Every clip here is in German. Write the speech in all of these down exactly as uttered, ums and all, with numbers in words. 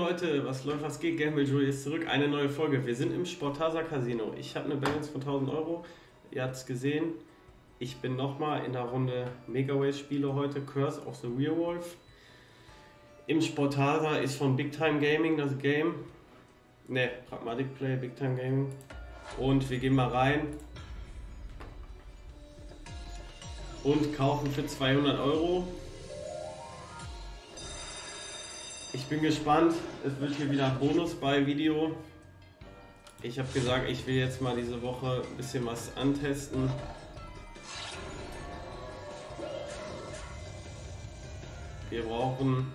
Leute, was läuft, was geht? Gamble Joey ist zurück, eine neue Folge. Wir sind im Sportasa Casino. Ich habe eine Balance von tausend Euro. Ihr habt es gesehen. Ich bin nochmal in der Runde Megaways Spiele heute. Curse of the Werewolf. Im Sportasa ist von Big Time Gaming das Game. Ne, Pragmatic Play, Big Time Gaming. Und wir gehen mal rein. Und kaufen für zweihundert Euro. Ich bin gespannt, es wird hier wieder ein Bonus bei Video. Ich habe gesagt, ich will jetzt mal diese Woche ein bisschen was antesten. Wir brauchen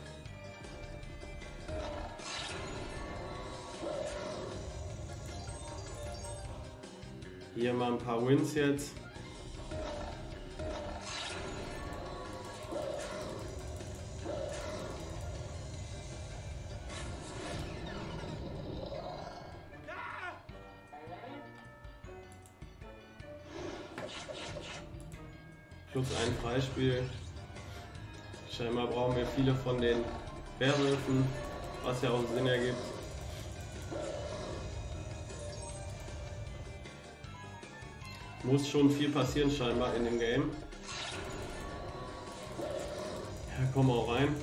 hier mal ein paar Wins jetzt. Plus ein Freispiel. Scheinbar brauchen wir viele von den Werwölfen, was ja auch Sinn ergibt. Muss schon viel passieren scheinbar in dem Game. Ja, komm auch rein.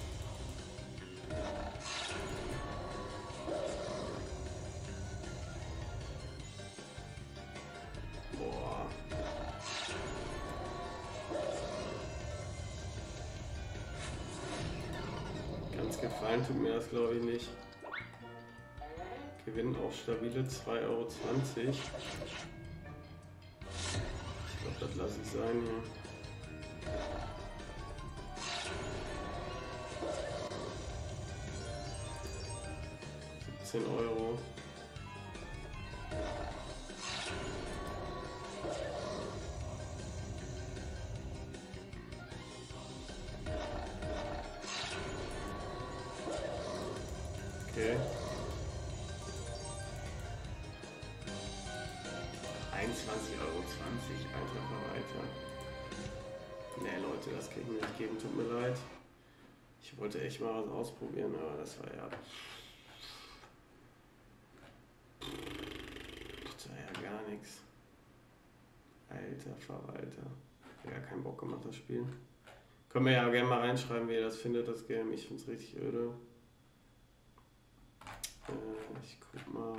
Gefallen tut mir das, glaube ich, nicht. Gewinnen auch stabile zwei Euro zwanzig. Ich glaube, das lasse ich sein hier. siebzehn Euro. Okay. einundzwanzig Euro zwanzig, alter Verwalter. Ne Leute, das kann ich mir nicht geben, tut mir leid. Ich wollte echt mal was ausprobieren, aber das war ja... Das war ja gar nichts. Alter Verwalter. Ich habe gar keinen Bock gemacht, das Spiel. Können wir ja gerne mal reinschreiben, wie ihr das findet, das Game. Ich finde es richtig öde. Ich guck mal,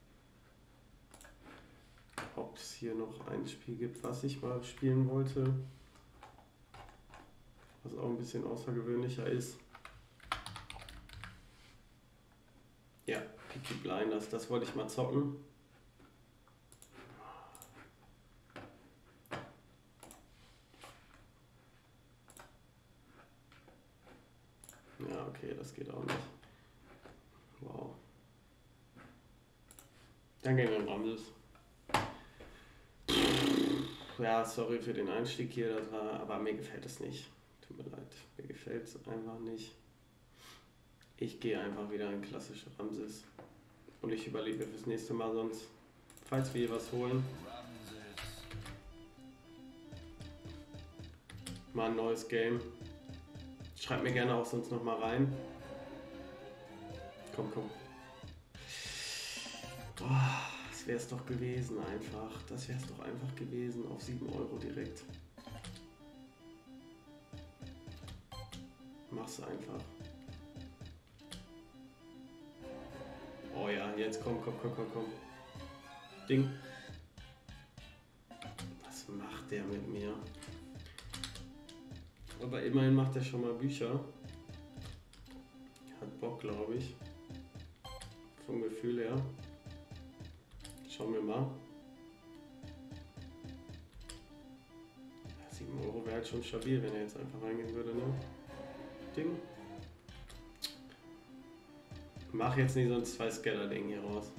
ob es hier noch ein Spiel gibt, was ich mal spielen wollte, was auch ein bisschen außergewöhnlicher ist. Ja, Peaky Blinders, das wollte ich mal zocken. Ja, okay, das geht auch nicht. Wow. Dann gehen wir in Ramses. Ja, sorry für den Einstieg hier, das war, aber mir gefällt es nicht. Tut mir leid, mir gefällt es einfach nicht. Ich gehe einfach wieder in klassische Ramses. Und ich überlege fürs nächste Mal sonst, falls wir hier was holen, mal ein neues Game. Schreibt mir gerne auch sonst noch mal rein. Komm, komm. Oh, das wäre es doch gewesen einfach. Das wäre es doch einfach gewesen auf sieben Euro direkt. Mach's einfach. Oh ja, jetzt komm, komm, komm, komm, komm. Ding. Was macht der mit mir? Aber immerhin macht er schon mal Bücher. Hat Bock, glaube ich. Vom Gefühl her. Schauen wir mal. sieben Euro wäre halt schon stabil, wenn er jetzt einfach reingehen würde, ne? Ding. Mach jetzt nicht sonst zwei Scatter-Ding hier raus.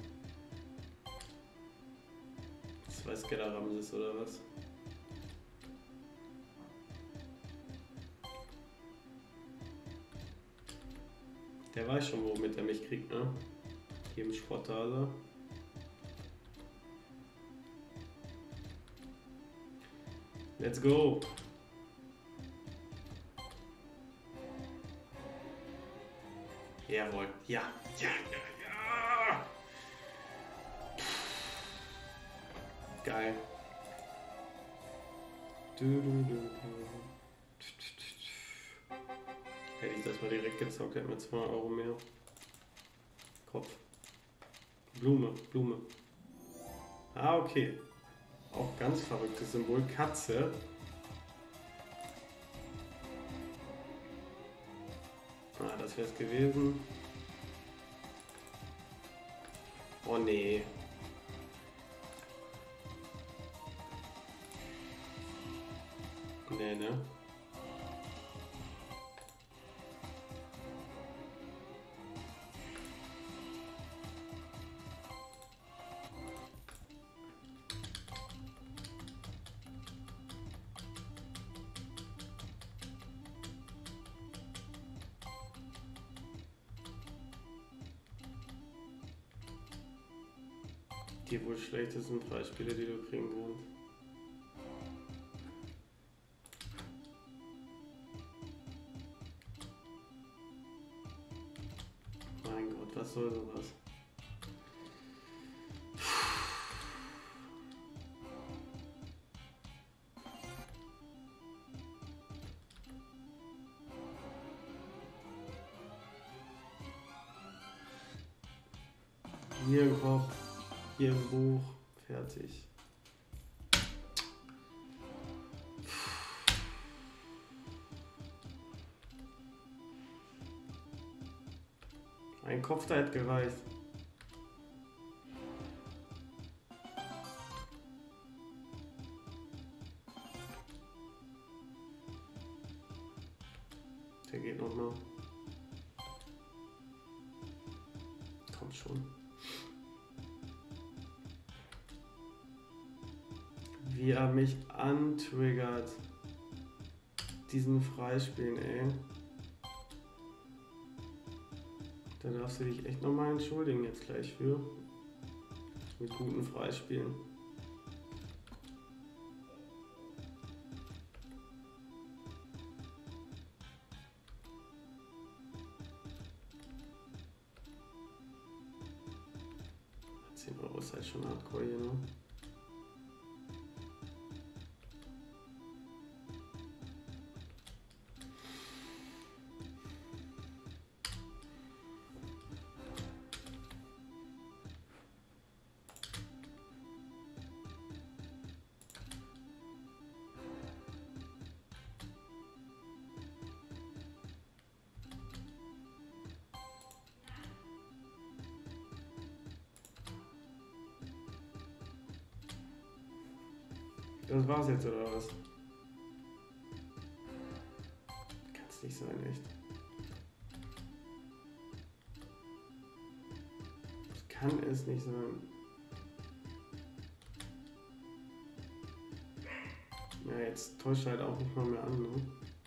Zwei Scatter-Ramses oder was? Der weiß schon, womit er mich kriegt, ne? Hier im Sportase. Let's go! Jawohl. Ja. Ja, ja, ja. Geil. Du, du, du, du. Hätte ich das mal direkt gezockt, hätten wir zwei Euro mehr. Kopf. Blume, Blume. Ah, okay. Auch ganz verrücktes Symbol. Katze. Ah, das wäre es gewesen. Oh nee. Nee, ne? Die wohl schlechtesten drei Spiele, die du kriegen kannst. Mein Gott, was soll sowas? Hier im Kopf, hier im Buch, fertig. Ein Kopf, da hätte gereicht. Der geht noch mal. Kommt schon. Wie er mich antriggert. Diesen Freispielen, ey. Da darfst du dich echt nochmal entschuldigen jetzt gleich für. Mit guten Freispielen. zehn Euro ist halt schon hardcore hier, ne? Das war's jetzt, oder was? Kann's nicht sein, echt. Das kann es nicht sein. Ja, jetzt täuscht halt auch nicht mal mehr an, ne?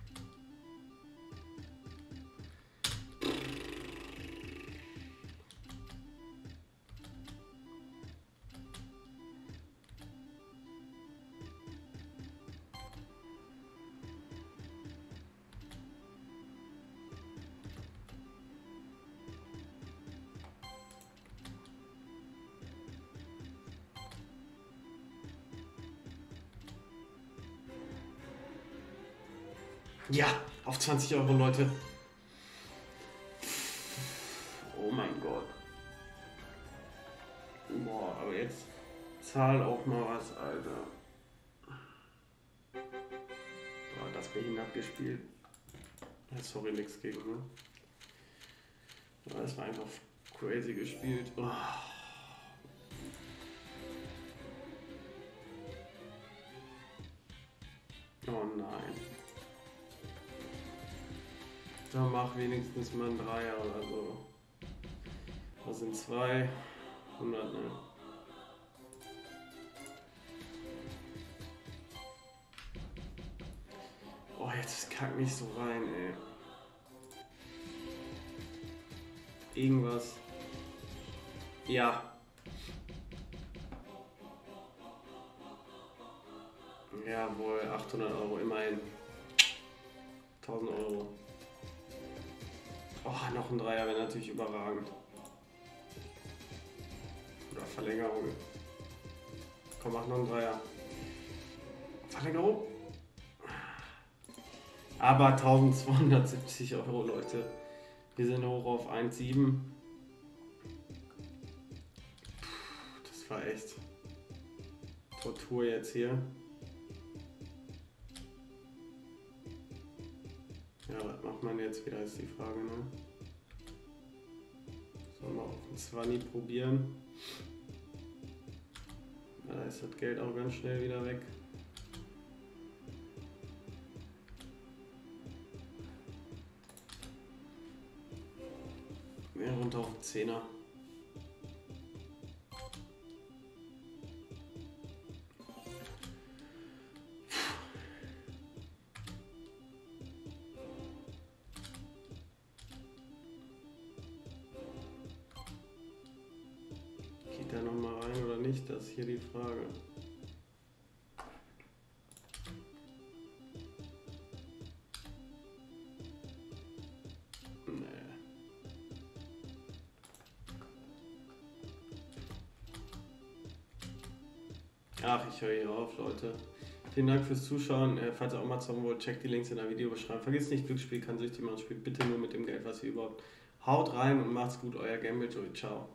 Ja, auf zwanzig Euro, Leute. Oh mein Gott. Boah, aber jetzt zahl auch mal was, Alter. Boah, das behindert gespielt. Ja, sorry, nix gegen, ne? Aber das war einfach crazy gespielt. Oh. Oh nein. Dann mach wenigstens mal ein Dreier oder so. Das sind zwei hundert, ne? Oh, jetzt kackt mich so rein, ey. Irgendwas. Ja. Jawohl, achthundert Euro, immerhin. tausend Euro. Oh, noch ein Dreier wäre natürlich überragend. Oder Verlängerung. Komm, mach noch ein Dreier. Verlängerung. Aber eintausendzweihundertsiebzig Euro, Leute. Wir sind hoch auf eins Komma sieben. Das war echt Tortur jetzt hier. Ja, was macht man jetzt wieder, ist die Frage, ne? Sollen wir auf den zwanzig probieren? Ja, da ist das Geld auch ganz schnell wieder weg. Ja, runter auf den Zehner. Geht der noch mal rein oder nicht? Das ist hier die Frage. Ach, ich höre hier auf, Leute. Vielen Dank fürs Zuschauen. Äh, falls ihr auch mal zocken wollt, checkt die Links in der Videobeschreibung. Vergesst nicht, Glücksspiel kann süchtig machen. Spielt bitte nur mit dem Geld, was ihr überhaupt. Haut rein und macht's gut, euer Gamble Joey. Ciao.